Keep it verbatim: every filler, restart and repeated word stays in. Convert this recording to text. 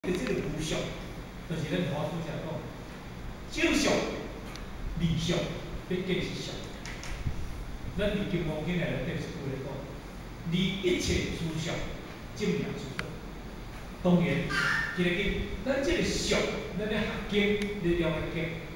的这个无相，就是咱华夫讲讲，正相、理相，毕竟是相。咱伫金刚经内底对是有咧讲，离一切诸相，正名诸法。当然，今日咱这个相，咱咧学经，咧了解经。